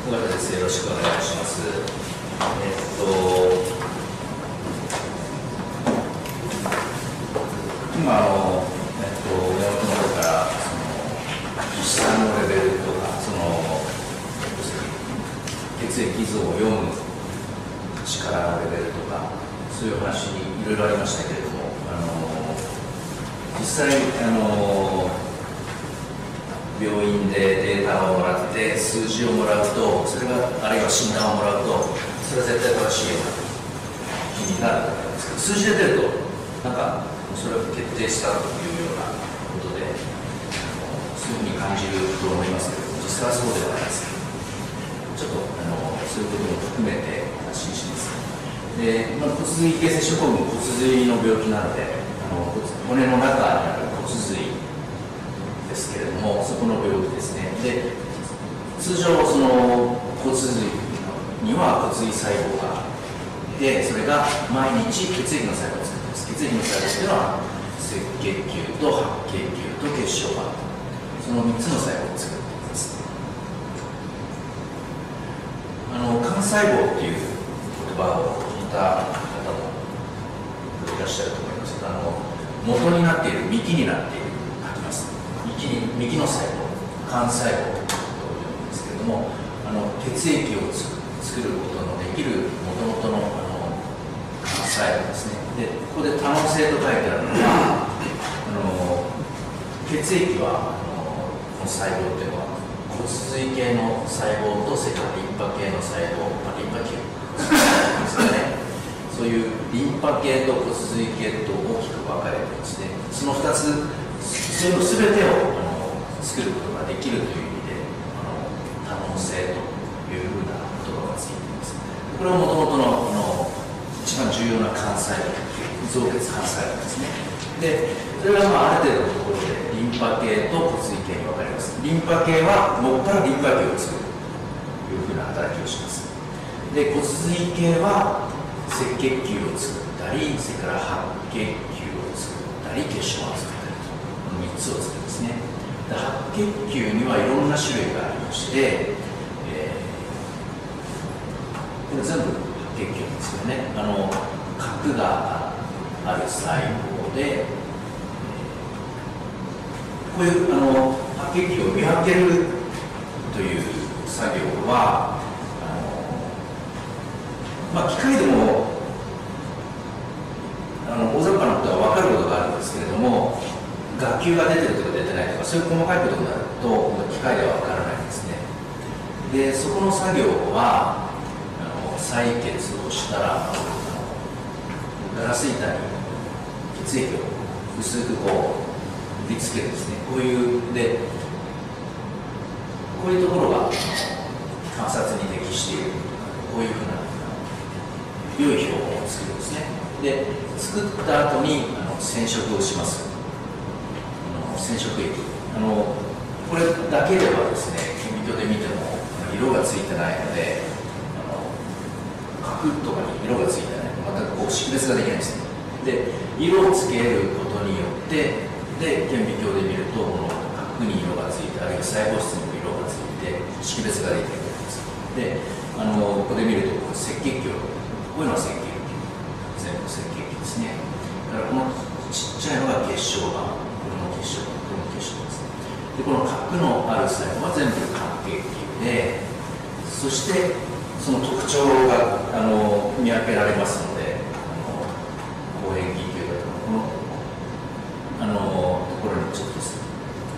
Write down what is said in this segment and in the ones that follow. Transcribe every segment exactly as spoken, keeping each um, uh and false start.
尾形です。よろしくお願いします。えっと今あのえっと親元の方からその医師さんのレベルとかその血液図を読む力のレベルとかそういう話にいろいろありましたけれども、あの実際あの病院でデータをもらって数字をもらうと、それがあるいは診断をもらうと、それは絶対正しいような気になるわけですけど、数字で出るとなんかそれを決定したというようなことでそういうふうに感じると思いますけど、実際はそうではないです。ちょっとあのそういうことも含めて話します。で、まあ、骨髄形成症候群、骨髄の病気なので、あの骨の中にある骨髄ですけれども、そこの病気ですね。で、通常その骨髄には骨髄細胞があって、それが毎日血液の細胞を作っています。血液の細胞というのは赤血球と白血球と血小板、そのみっつの細胞を作っています。あの幹細胞っていう言葉を聞いた方もいらっしゃると思います。あの元になっている、幹になっている書きます。幹の細胞、幹細胞というんですけれども、あの血液をつ作ることのできるもともとのあの幹細胞ですね。で、ここで多能性と書いてあるのは、あの血液はあのこの細胞っていうのは骨髄系の細胞とそれからリンパ系の細胞、まあ、リンパ球ですかね。そういうリンパ系と骨髄系と大きく分かれてですね、そのふたつそれを全てをあの作ることができるという意味で、あの多能性というふうな言葉がついています。これはもともとのあの一番重要な幹細胞、造血幹細胞ですね。で、それがまあある程度のところでリンパ系と骨髄系に分かれます。リンパ系はもっぱらリンパ球を作るというふうな働きをします。で、骨髄系は赤血球を作ったり、それから白血球を作ったり、血小板を作ったりとみっつを作るんですね。で、白血球にはいろんな種類がありまして、えー、これ全部白血球なんですよね。あの核がある細胞で、えー、こういうあの白血球を見分けるという作業はまあ、機械でもあの大雑把なことは分かることがあるんですけれども、学級が出てるとか出てないとかそういう細かいことになると機械では分からないんですね。で、そこの作業はあの採血をしたらガラス板に血液を薄くこう振り付けるんですね。こういうでこういうところが観察に適している、こういうふうな良い標本を作るんですね。で、作った後にあの染色をします。あの染色液あのこれだけではですね、顕微鏡で見ても色がついてないので、あの核とかに色がついてない、またこう識別ができないんですね。で、色をつけることによってで顕微鏡で見るとこの核に色がついて、あるいは細胞質にも色がついて識別ができるわけです。で、あのここで見ると赤血球、こういうのは赤血球、全部赤血球ですね。だからこのちっちゃいのが血小板、これも血小板、これも血小板ですね。で、この核のある細胞は全部白血球で、そしてその特徴があの見分けられますので、あの望遠鏡球だとこのあのところにちょっとですね、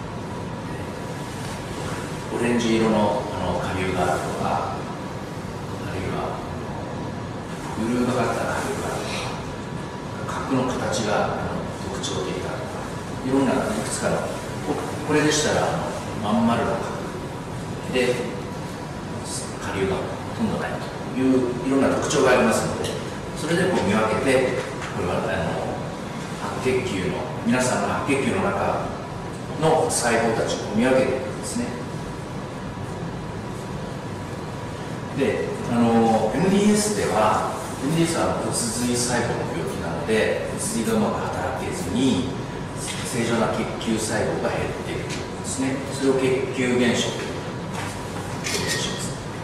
オレンジ色のあの顆粒があるとか、あるいはブルーがかった核が核の形が特徴的だとか、いろんないくつかの、これでしたらあのまん丸の核で顆粒がほとんどないといういろんな特徴がありますので、それでこう見分けて、これはあの白血球の皆さんの白血球の中の細胞たちを見分けていくんですね。で、あの エムディーエス ではエムディーエス は骨髄細胞の病気なので、骨髄がうまく働けずに正常な血球細胞が減っているんですね。それを血球減少という表現します。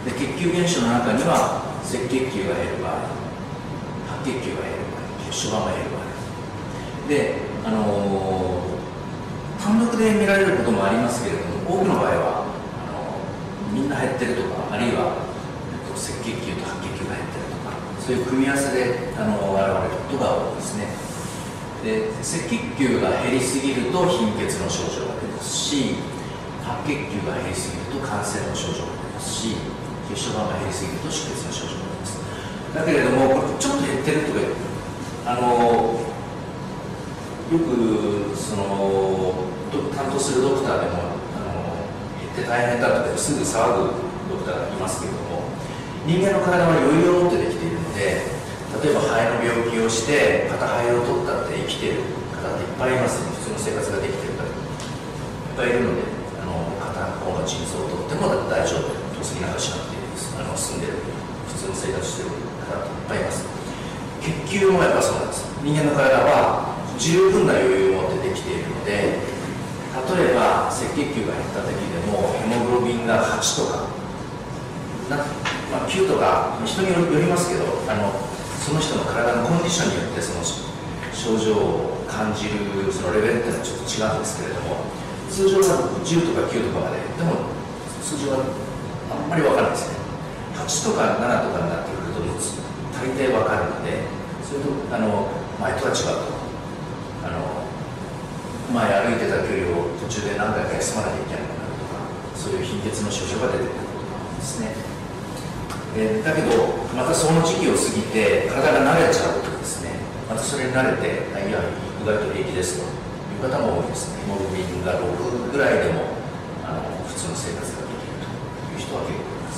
で血球減少の中には赤血球が減る場合、白血球が減る場合、血小板が減る場合で、あのー、単独で見られることもありますけれども、多くの場合はあのー、みんな減ってるとか、あるいは赤血球と白血球が減ってるとか、そういう組み合わせで、あのー、現れることが多いですね。で赤血球が減りすぎると貧血の症状が出ますし、白血球が減りすぎると感染の症状が出ますし、血小板が減りすぎると出血の症状が出ます。だけれども、これちょっと減ってるとか、あのよくその担当するドクターでもあの減って大変だとかすぐ騒ぐドクターがいますけれども、人間の体は余裕を持ってできているので、例えば肺の病気をして片肺を取ったって生きてる方っていっぱいいますね。普通の生活ができてる方いっぱいいるので、あの片方の腎臓を取っても大丈夫、透析なんかしなくていいです。あの住んでる普通の生活してる方っていっぱいいます。血球もやっぱそうなんです。人間の体は十分な余裕を持ってできているので、例えば赤血球が減った時でもヘモグロビンがはちとかな、まあ、きゅうとか人によりますけど、あのその人の体のコンディションによってその症状を感じるそのレベルっていうのはちょっと違うんですけれども、通常はじゅうとかきゅうとかまででも数字はあんまり分からないですね。はちとかななとかになってくると大抵分かるので、それとあの前とは違うと、あの前歩いてた距離を途中で何回か休まなきゃいけなくなるとか、そういう貧血の症状が出てくることなんですね。えー、だけどまたその時期を過ぎて体が慣れちゃうとですね、またそれに慣れて、いや意外と平気ですという方も多いですね。ヘモグロビンがろくぐらいでもあの普通の生活ができるという人は結構います。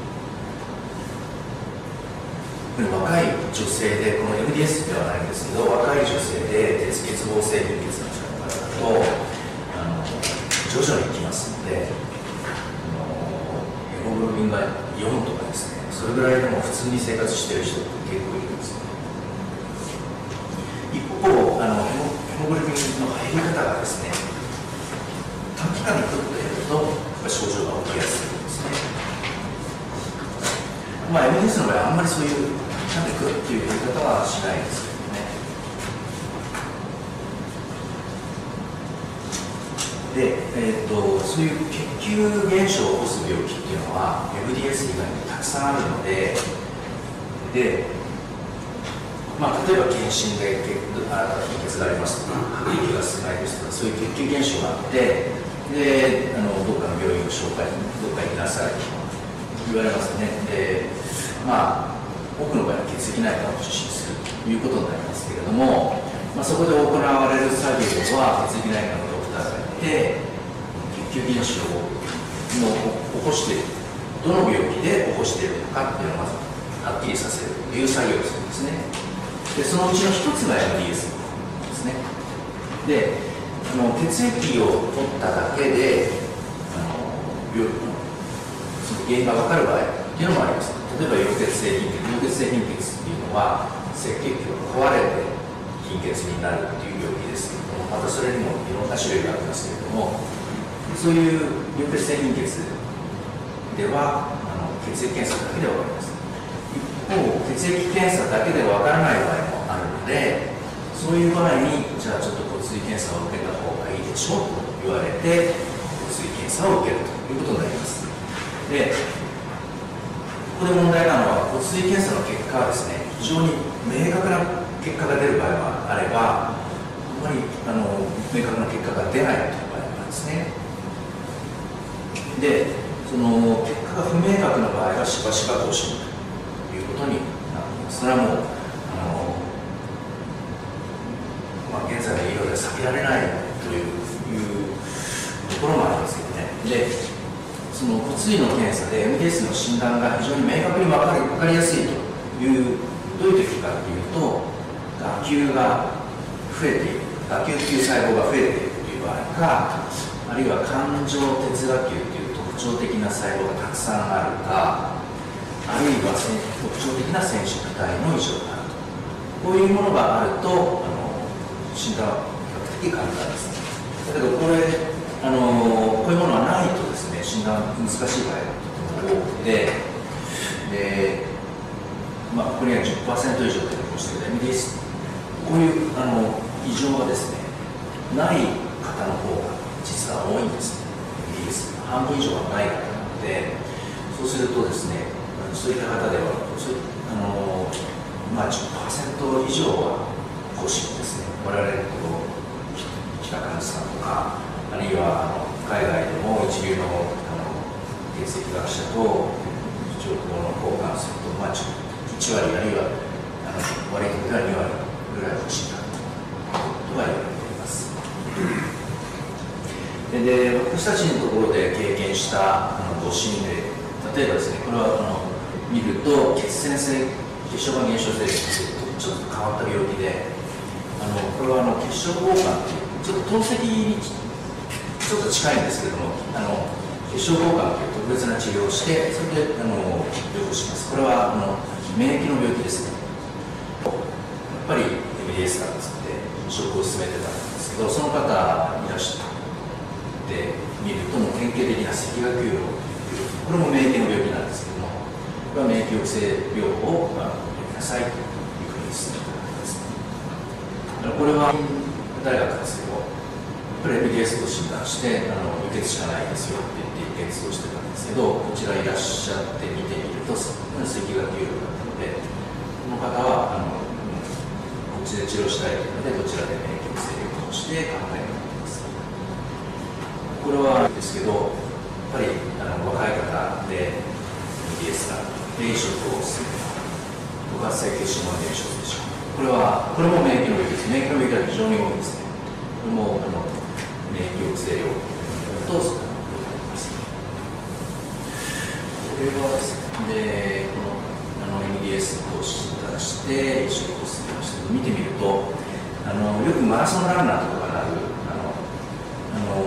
これ若い女性で、この エムディーエス ではないんですけど、若い女性で鉄欠乏性貧血の方だとあの徐々にきますので、あのヘモグロビンがよんとかですね、それぐらいでも普通に生活している人って結構いるんですね。一方、あのヘモヘモグロビンの減り方がですね、短期間にグッと減ると症状が起きやすいんですね。まあ エムディーエス の場合はあんまりそういう短期間でグッという減り方はしないですけどね。で、えー、とそういう血球減少を起こす病気っていうのは エムディーエス 以外にたくさんあるので、で、まあ、例えば検診であなた貧血がありますとか、白血球が少ないですとか、そういう血球減少があって、であのどっかの病院を紹介にどっかに行きなさいと言われますね。で、まあ多くの場合は血液内科を受診するということになりますけれども、まあ、そこで行われる作業は血液内科のドクターがいて、血球減少を起こしている、どの病気で起こしているのかっていうのをまずはっきりさせるという作業をするんですね。でそのうちの一つが エムディーエス ですね。であの血液を取っただけであの病その原因が分かる場合っていうのもあります。例えば溶血性貧血、溶血性貧血っていうのは赤血球が壊れて貧血になるという病気ですけれども、またそれにもいろんな種類がありますけれども、そういう溶血性貧血ではあの血液検査だけで分かります。一方、血液検査だけで分からない場合もあるので、そういう場合にじゃあちょっと骨髄検査を受けた方がいいでしょうと言われて骨髄検査を受けるということになります。でここで問題なのは骨髄検査の結果はですね、非常に明確な結果が出る場合もあれば、あまりあの明確な結果が出ないという場合もあるんですね。でその結果が不明確な場合はしばしば更新ということになっています。それはもうあの、まあ、現在の医療では避けられないというところもありますけどね。でその骨髄の検査で エムディーエス の診断が非常に明確に分かり、分かりやすいというどういう時かというと、芽球が増えている、芽球球細胞が増えているという場合か、あるいは環状鉄芽球という特徴的な細胞がたくさんあるか、あるいは特徴的な染色体の異常があると、こういうものがあるとあの診断は比較的簡単です。だけどこれあのこういうものはないとですね、診断難しい場合がとても多い多くて、で、まあ、ここには じゅっパーセント 以上というのをしている エムディーエス、こういうあの異常がですね、ない方の方が実は多いんですね。エムディーエス 半分以上はない方なので、そうするとですね、そういった方では、そうあのまあ、じゅっパーセント 以上は更新ですね。我々のこの北上さんとか、あるいはあの海外でも一流のあの原石学者と情報の交換すると、まあ、いちわりあるいはあの悪い時ではにわりぐらい欲しいなとは言われています。で、私たちのところで経験したあの誤診例、例えばですね、これはあの見ると血栓性血小板減少性とちょっと変わった病気で、あのこれはあの血小交換という、ちょっと透析にちょっと近いんですけれども、あの血小交換という特別な治療をして、それであの療法します。これはあの免疫の病気ですね。やっぱり エムディーエス からですので、移植を進めてたんですけど、その方いらしてみると、もう典型的な赤学球病、これも免疫の病気なんですけども、これは免疫抑制療法をやりなさいというふうに進めています。これは大学ですけど、これ エムディーエス と診断して、あの輸血しかないですよって言って輸血をしてたんですけど、こちらいらっしゃって見てみると、赤学球病だったので、この方はあのこっちで治療したいというので、こちらで免疫抑制療法をして考えています。これはですけど、やっぱりあの若い方で エムディーエス がで移植を進めた特発性血小板減少でしょう。これはこれも免疫の病気です。免疫の病気は非常に多いですね。これもあの免疫抑制療法とそうなります。これはですね、でこのあの エムディーエス を診断して移植を進めましたけど、見てみるとあのよくマラソンランナーとかがなるあのあの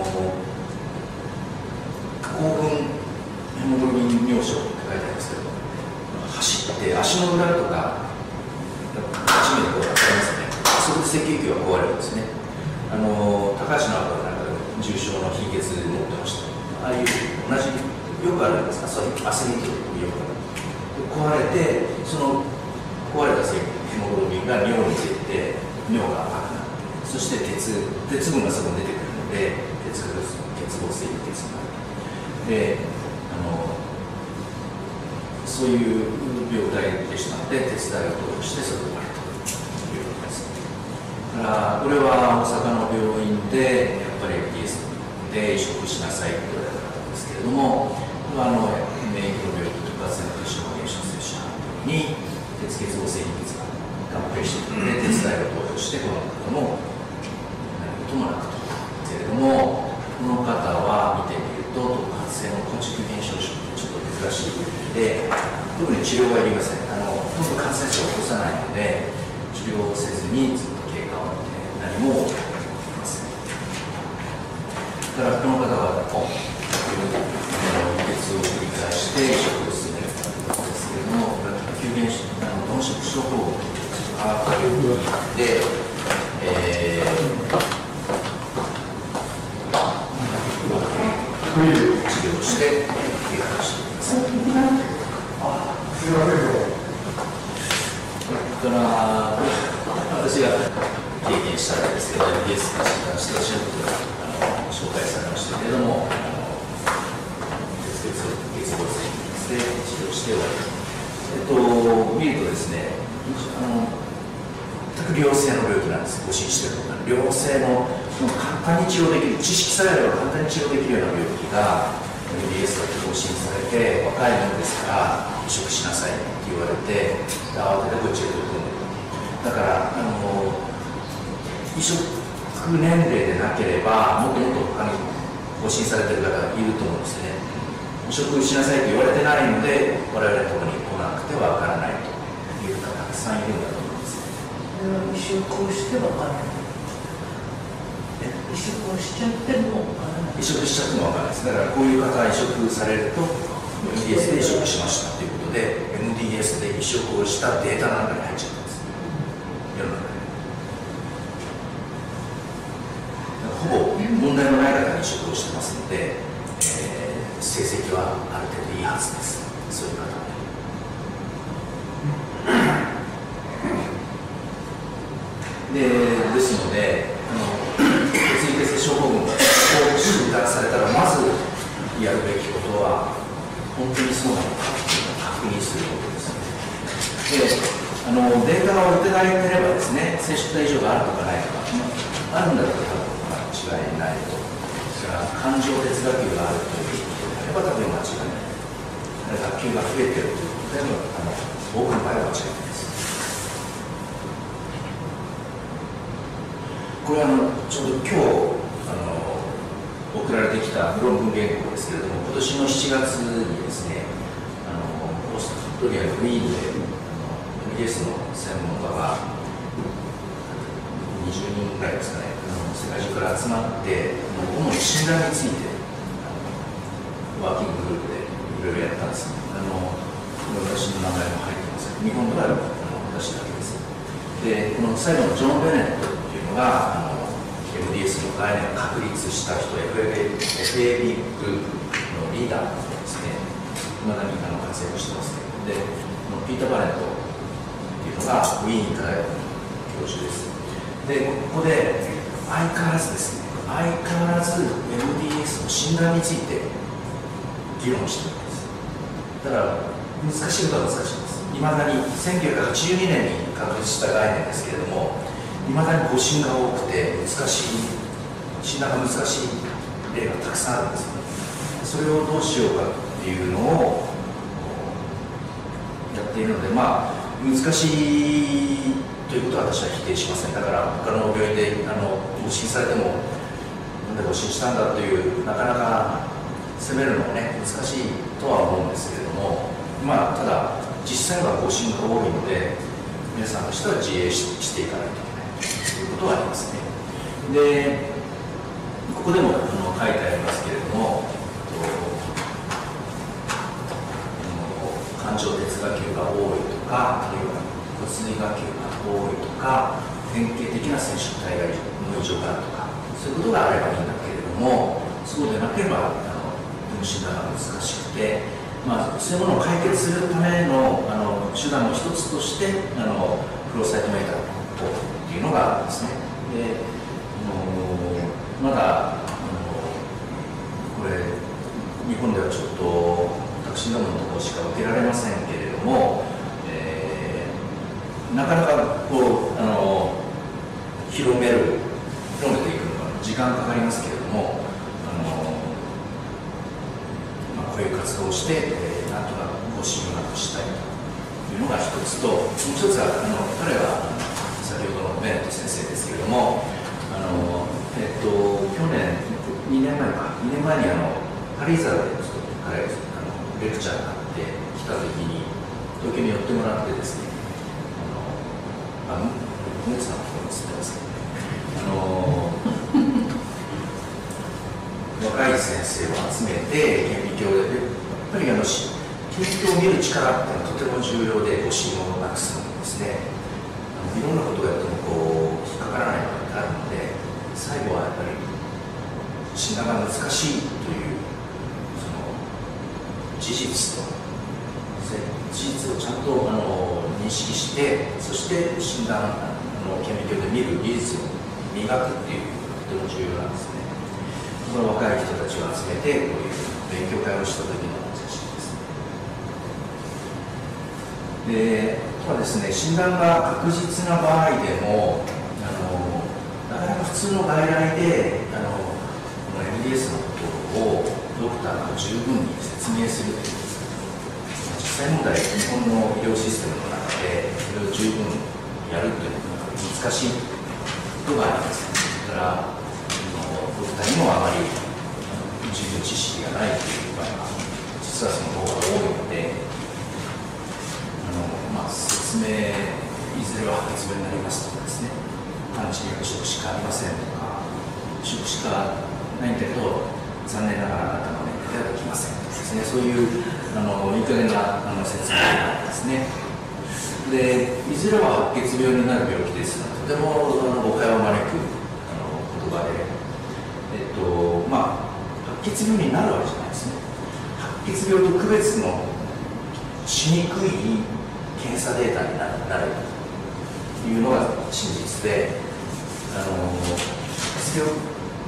高分ヘモグロビン尿症って書いてありますけど、走って足の裏とか初めてこうやってますね。そこで赤血球が壊れるんですね。あの高橋直子なんか重症の貧血持ってました。ああいう同じよくあるんですか、そういうアスリートでよくある。壊れて、その壊れたヘモグロビンが尿に出て尿が赤くなって、そして鉄鉄分がそこに出てくるので、鉄が欠乏性輸血になる。であのそういう病態でしたので、鉄剤を投与してそれを終わりということです。だからこれは大阪の病院でやっぱり エムディーエス で移植しなさいと言われた方ですけれども、これはあの免疫の病気、特発性の血小板減少性者に鉄欠乏性貧血が合併しているので、鉄剤を投与してこの方も何事もなくとけれども、この方は見てみると特発性の構築減少症、ちょっと珍しいで、特に治療はいりません。あのほとんど感染者を起こさないので、治療をせずにずっと経過を見て何も起こりません。だからこの方は輸血を繰り返して移植を進めるということですけれども、急減しあの鈍色症候群という病気で、えー治療して経過しています。あ、すみません。だから私が経験したんですけど、エムディーエス が診断してシェフと紹介されましたけれども、鉄血欠乏性貧血で治療して終わり。えっと見るとですね、あの全く良性の病気なんです。誤診してるのが良性の簡単に治療できる、知識さえあれば簡単に治療できるような病気が エムディーエス だと誤診されて、若いものですから移植しなさいって言われて、慌ててこっちへ取り組んでる。だからあの移植年齢でなければもっともっと他に誤診されてる方がいると思うんですね。移植しなさいと言われてないので、我々のところに来なくてはわからないという方がたくさんいるんだと思います。 移植をしてわからない。移植をしちゃってもわからない。 移植しちゃってもわからないです。だからこういう方が移植されると エムディーエス で移植しましたということで、 エムディーエス で移植をしたデータの中に入っちゃったんです。世の中でほぼ問題のない方に移植をしてますので、えー、赤成績はある程度いいはずです。そういう方はでですので、あの血液性症候群を診断されたら、まずやるべきことは、本当にそうなのかというのを確認することです。で、あのデータが置いてられてればですね、接触体異常があるとかないとか、あるんだったら多分間違いないと。それから感情哲学級があるということであれば多分間違いない。学級が増えているということであの多くの場合は間違いないです。これはあのちょうど今日あの送られてきた論文原稿ですけれども、今年のしちがつにですね、あのオーストリアのウィーンで エムディーエス の専門家がにじゅうにんぐらいですかね、世界中から集まって、主に診断についてワーキンググループでいろいろやったんです。あの私の名前も入ってます。日本ではあの私だけです。で、この最後のジョン・ベネットっていうのが、あの エムディーエス の概念を確立した人、エフエービー グループのリーダーですね、いまだにあの活躍してますね。で、ピーター・バレットっていうのがウィーン大学の教授です。で、ここで相変わらずですね、相変わらず エムディーエス の診断について議論しているんです。だから難しいことは難しいです。いまだにせんきゅうひゃくはちじゅうにねんに確立した概念ですけれども、いまだに誤診が多くて難しい、診断が難しい例がたくさんあるんですよね。それをどうしようかっていうのをやっているので、まあ難しいということは私は否定しません。だから他の病院であの誤診されてもなんで誤診したんだというなかなか責めるのもね難しいとは思うんですけれども、まあただ実際は誤診が多いので皆さんとしては自衛 し, していかないといけないということはありますね。で、ここでもあの書いてありますけれども、感情哲学級が多いとか、あるいは骨髄学級が多いとか、典型的な染色体がの異常があるとか、そういうことがあればいいんだけれども、そうでなければあの診断が難しくて、まあ、そういうものを解決するためのあの手段の一つとしてあのフローサイトメーターっていうのがあるんですね。で、あのまだあのこれ日本ではちょっとタクシーダムのところしか受けられませんけれども、えー、なかなかこうあの広める広めていくのは時間かかりますけれども、あのこういう活動をして、えー、なんとか誤診をなくしたいというのが一つと、もう一つはあの彼は先ほどのベネット先生ですけれども、あの、えっと、去年にねんまえかにねんまえにあのパリーザでちょっと彼あのレクチャーがあって来た時に東京に寄ってもらってですね、あの、まあ、熱のことについてますけどね、あの若い先生を集めて顕微鏡で、やっぱりあの顕微鏡を見る力っていうのはとても重要で、誤診をなくすのにですね、あのいろんなことをやってもこう引っかからないものがあるので、最後はやっぱり診断が難しいというその事実と事実をちゃんとあの認識して、そして診断あの顕微鏡で見る技術を磨くっていうのがとても重要なんですね。この若い人たちを集めてこういう勉強会をした時の写真です。で、あとはですね、診断が確実な場合でもあのなかなか普通の外来であのこの エムディーエス のことをドクターが十分に説明するという、実際問題、日本の医療システムの中でそれを十分やるというのが難しいことがあります。だからドクターにもあまり十分知識がないという場合が実はその方が多いので、あの、まあ、説明いずれは発明になりますとかですね、完治には食しかありませんとか、食しかないんだけど残念ながらあなたの年齢ではできませんとかですね、そういうあのいい加減なあの説明がありますね。で、いずれは白血病になる病気ですので、とてもあの誤解を招くあの言葉で、えっとまあ、白血病になるわけじゃないですね。 血病と区別のしにくい検査データになるというのが真実で、あの血病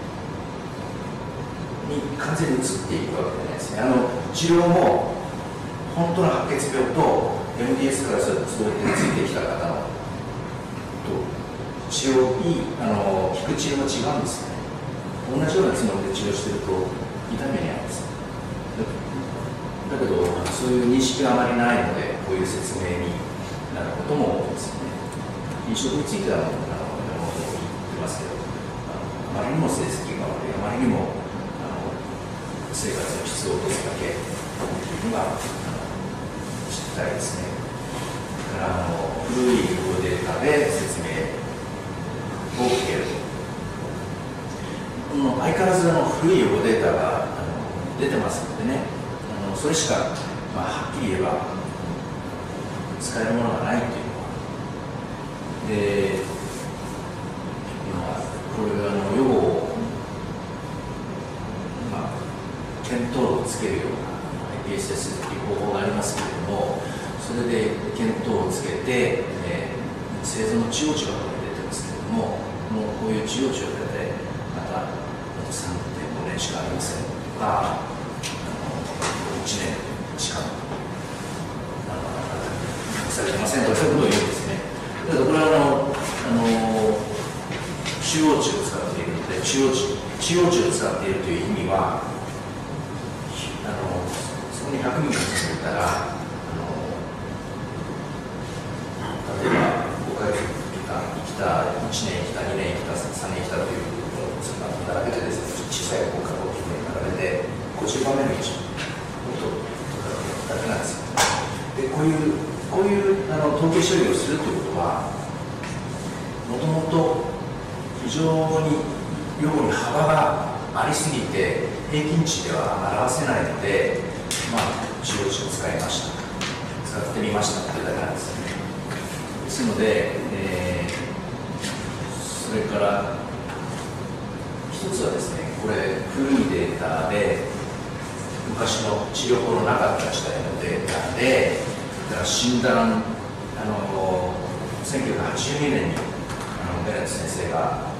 に完全に移っていくわけじゃないですね。あの治療も本当の白血病と エムディーエス からそうやってついてきた方のと治療いいあの効く治療は違うんですよね。同じようなつもりで治療してると痛みに遭うんです。だけどそういう認識があまりないので、こういう説明になることも多いですよね。飲食についてはあの山本も言ってますけど、あまりにも成績が悪い、あまりにもあの生活の質を落とすだけというのが実態ですね。だからあの古い予防データで説明を受ける。相変わらずあの古い予防データがあの出てますのでね、あのそれしか、まあ、はっきり言えば使えるものがないというのは。で、今これあの予防、まあ、見当をつけるような アイピーエスエス という方法がありますけれども、それで見当をつけて、えー、生存の治療値がこれ出てますけれども、もうこういう治療値を出て、またさんてんごねんしかありませんとか、いちねんしかされてませんとか、そういうことを言うんですね。だからこれはあのあの中央値を使っているので、中央値中央値を使っているという意味は、あのそこにひゃくミリの人がいたら、例えばごかげつ生きた、いちねん生きた、にねん生きた、さんねん生きたというのを並べてですね、小さい方から大きい方に並べて、ごじゅうばんめの位置を取るだけなんですよ。で、こういう、こういうあの統計処理をするということは、もともと非常に予後に幅がありすぎて、平均値では表せないので、まあ、治療値を使いました。使ってみましたというだけなんですよね。ですので、えー、それから一つはですね、これ古いデータで昔の治療法のなかった時代のデータで、だから診断、あのせんきゅうひゃくはちじゅうにねんにあのベネット先生が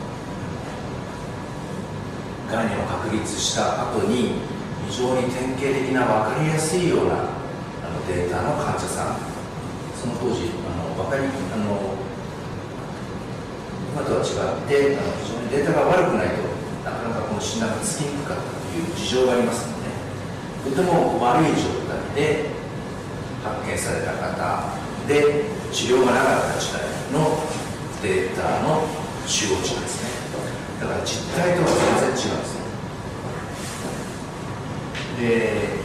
がんを確立した後に非常に典型的な分かりやすいようなあのデータの患者さん、その当時あの分かりあの今とは違ってあの非常にデータが悪くないとなかなかこの診断がつきにくかったという事情がありますので、とても悪い状態で発見された方で治療がなかった時代のデータの中央値ですね。だから実態とは全然違うんですよ。で、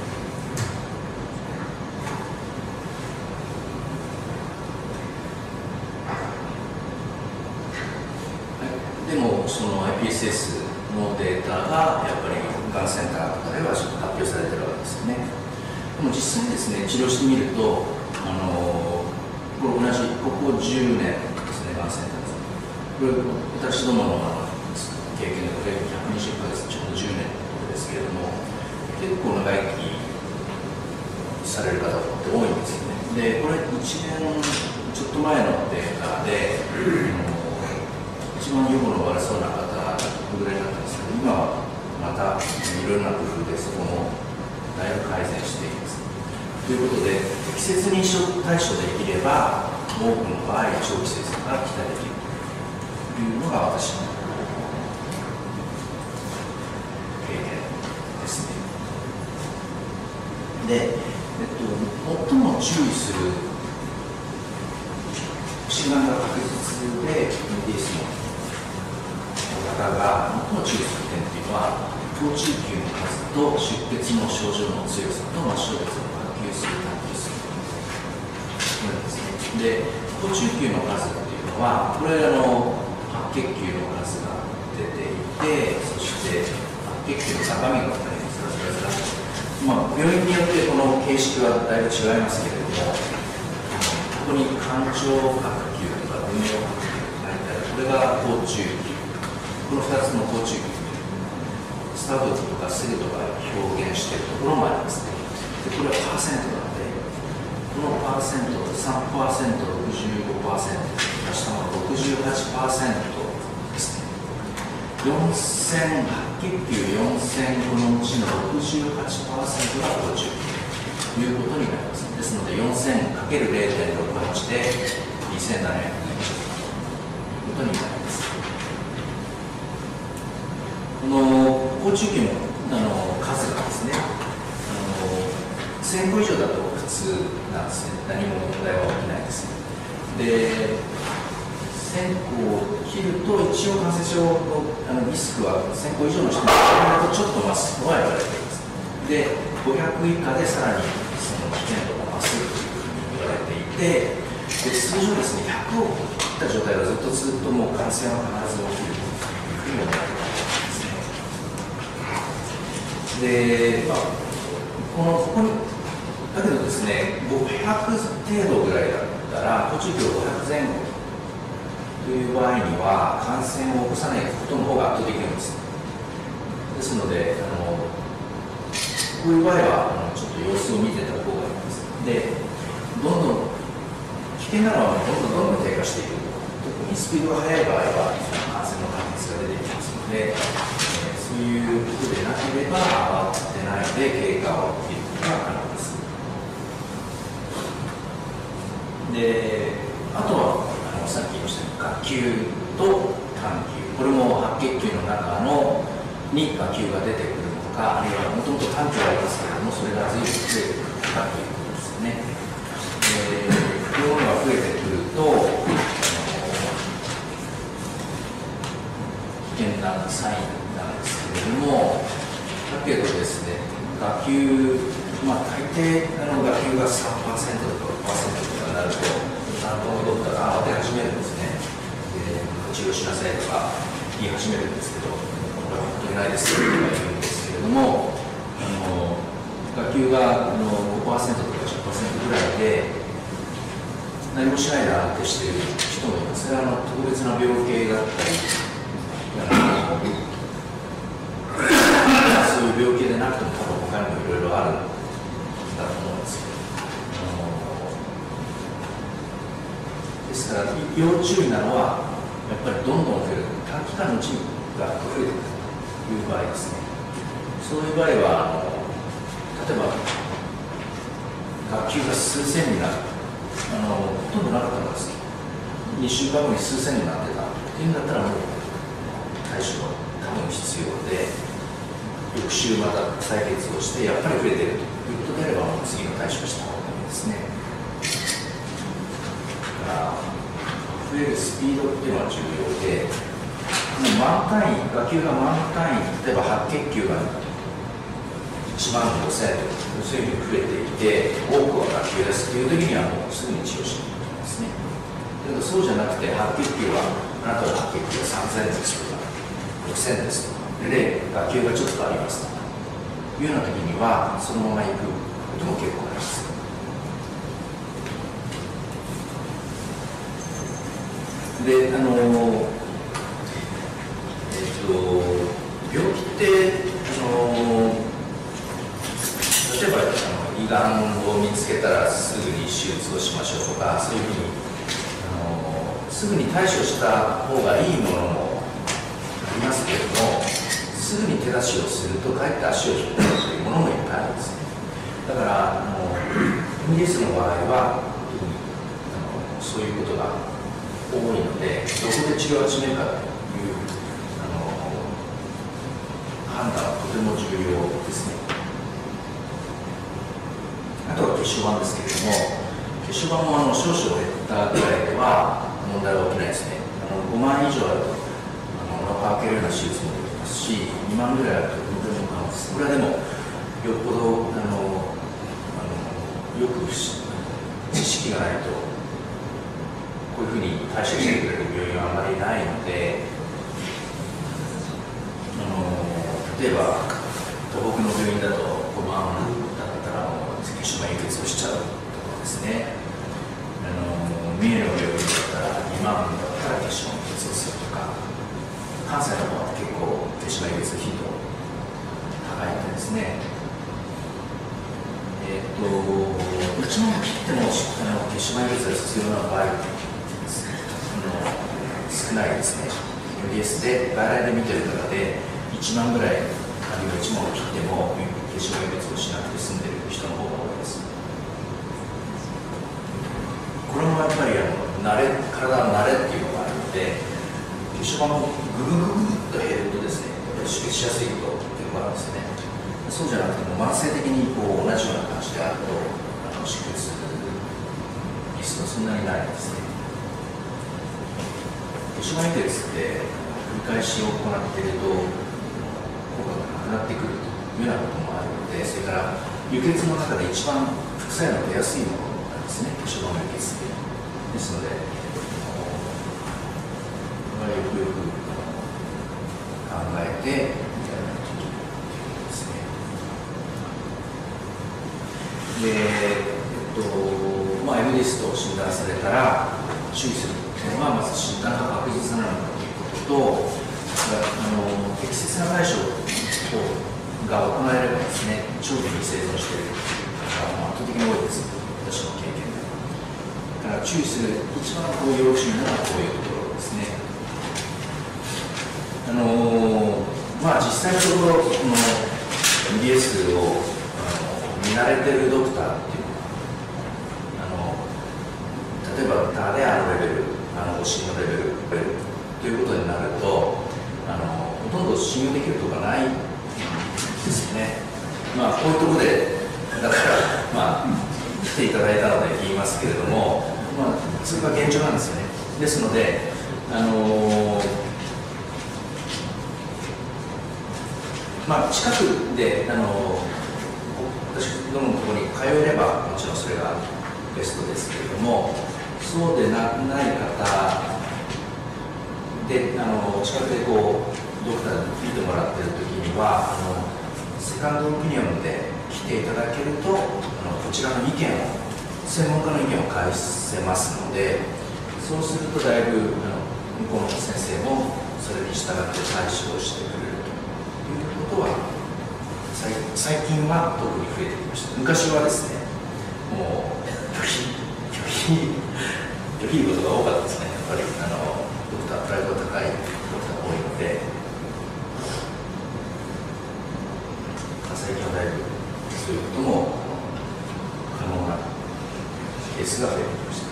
でもその アイピーエスエス のデータがやっぱりがんセンターとかでは発表されてるわけですよね。でも実際ですね、治療してみると、あのこれ同じここじゅうねんですね、がんセンターです。これ私どもの経験でこれひゃくにじゅっかげつ、ちょうどじゅうねんのことですけれども、結構長生きされる方って多いんですよね。で、これいちねんちょっと前のデータで、一番予後の悪そうな方ぐらいだったんですけど、今はまたいろいろな工夫でそこもだいぶ改善しています。ということで、適切に対処できれば、多くの場合、長期成績が期待できるというのが私の経験ですね。で、えっと、最も注意する診断が確実で エムディーエス の方が最も注意する点というのは、頭中球の数と出血の症状の強さと末梢熱を波及する、探求するこれですね。で、頭中球の数というのは、これあの白血球の数が出ていて、そして白血球の中身が分かります。まあ、病院によってこの形式はだいぶ違いますけれども、ここに肝腸白球とか分尿白球と書いてある、これが頭中球。このふたつの頭中球。 スタートとかすぐとか表現しているところもありますね。でこれはパーセントなので、このパーセント、さんパーセント、ろくじゅうごパーセント、下のろくじゅうはちパーセントですね。よんせん、白血球よんせんこのうちの ろくじゅうはちパーセント がごじゅうということになります。ですので よんせんかけるゼロてんろくはち でにせんななひゃくにじゅうということになります。この高中期のあの数がですね、あのせんこ以上だと普通なんですね。何も問題は起きないです。で、せんこを切ると一応感染症のあのリスクはせんこ以上の人に比べるとちょっと増すとは言われています。で、ごひゃく以下でさらにその危険度が増すというふうに言われていて、で通常ですね、ひゃくを切った状態はずっとずっともう感染は必ず起きるというふうに思われています。で、まあ、このここにだけどですね、ごひゃく程度ぐらいだったら、高中期をごひゃくぜん後という場合には、感染を起こさないことの方が圧倒的なんです。ですので、あのこういう場合はあのちょっと様子を見てた方がいいです。で、どんどん危険なのはどんどんどんどん低下していく。特にスピードが速い場合は、感染の確率が出てきますので。そういうことでなければ慌てないで経過を切ることが可能です。で、あとはあのさっき言いましたように火球と緩急、これも白血球の中のに火球が出てくるのか、あるいはもともと緩急がありますけれども、それが随分増えてくるのかということですよね。で、こういうものが増えてくると危険なサインなんですけれども、だけどですね、火球、まあ、大抵あの火球が さんパーセント とか ごパーセント とかになると、担当のドクターが慌て始めるんですね。で、治療しなさいとか言い始めるんですけど、これは本当にないですよとか言うんですけれども、あの火球があの ごパーセント とか じゅっパーセント ぐらいで、何もしないで安定している人もいます。それはあの特別な病気だったり、そういう病気でなくても多分他にもいろいろあるんだと思うんですけど、ですから要注意なのはやっぱりどんどん増える、短期間のうちにガッと増えていくという場合ですね。そういう場合はあの例えば学級が数千になる、あのほとんどなかったんですけどにしゅうかんごに数千になってたっていうんだったらもう対処は多分必要で、翌週また採血をしてやっぱり増えているということであればもう次の対処をした方がいいですね。だから増えるスピードっていうのは重要で、もう満単位、火球が満単位、例えば白血球がいちまんごせんとかそういうふうに増えていて、多くは火球ですという時にはもうすぐに治療しに行きますね。だけどそうじゃなくて、白血球はあなたは白血球がさんぜんですとかろくせんですとかで、火球がちょっとありますというような時にはそのまま行くことも結構あります。で、あのえっと病気ってあの例えばあの胃がんを見つけたらすぐに手術をしましょうとか、そういうふうにあのすぐに対処した方がいいものもありますけれども、すぐに手出しをするとかえって足を引っ張るというものもいっぱいあるんですね。だからあの エムディーエス の場合は特にあのそういうことが多いので、どこで治療を始めるかというあの判断はとても重要ですね。あとは血小板ですけれども、血小板もあの少々減ったぐらいでは問題は起きないですね。あのごまん以上あるとあのお腹を開けるような手術もできますし、にまんぐらいあると本当に可能です。これはでもよっぽどあのあのよく知識がないとこういうふうに対処してくれる病院はあまりないので、あの例えば東北の病院だとごまんだったらもう血小板輸血をしちゃうとかですね、あの三重の病院だったらにまんだったら血小板輸血をするとか、関西の方は結構血小板輸血費と少ないですね。 エムディーエス で外来で見てる方でいちまんぐらい、あるいはいちまんを切っても消しゴム輸血をしなくて済んでる人の方が多いです。これもやっぱりあの慣れ、体の慣れっていうのがあるので、血小板もグググググッと減るとですね、やっぱり出血しやすいことっていうのがあるんですよね。そうじゃなくても慢性的にこう同じような感じであると、あの出血リスクはそんなにないですね。血小板輸血って繰り返し行っていると効果がなくなってくるというようなこともあるので、それから輸血の中で一番副作用の出やすいものなんですね、血小板輸血っていうのは。ですので、これはよくよく考えてやらないといけないですね。で、えっとまあ、エムディーエス と診断されたら注意するというのは、まず診断が確実なのかということと、あの適切な対処が行えればですね、長期に生存している方が圧倒的に多いです、私の経験で。だから注意する一番こうよろしいのはこういうところですね。あのまあ実際のところ、この エムディーエス をあの見慣れてるドクターっていうのは、あの例えば誰あのレベル、あのお尻のレベル、レベルということになると、あのほとんど信用できるとかないですよね。まあこういうところでだからまあ来ていただいたので言いますけれども、まあそれが現状なんですよね。ですので、あのまあ近くであの私どのところに通えればもちろんそれがベストですけれども、そうで な, ない方で、あの近くでこうドクターに見てもらっているときには、あのセカンドオピニオンで来ていただけると、あのこちらの意見を、専門家の意見を返せますので、そうするとだいぶあの向こうの先生もそれに従って対処をしてくれるということは、最近は特に増えてきました。昔はですね、もう拒否拒否拒否ことが多かったですね。やっぱりあのドクタープライドが高いドクターが多いので、最近はだいぶそういうことも可能なケースが増えてきました。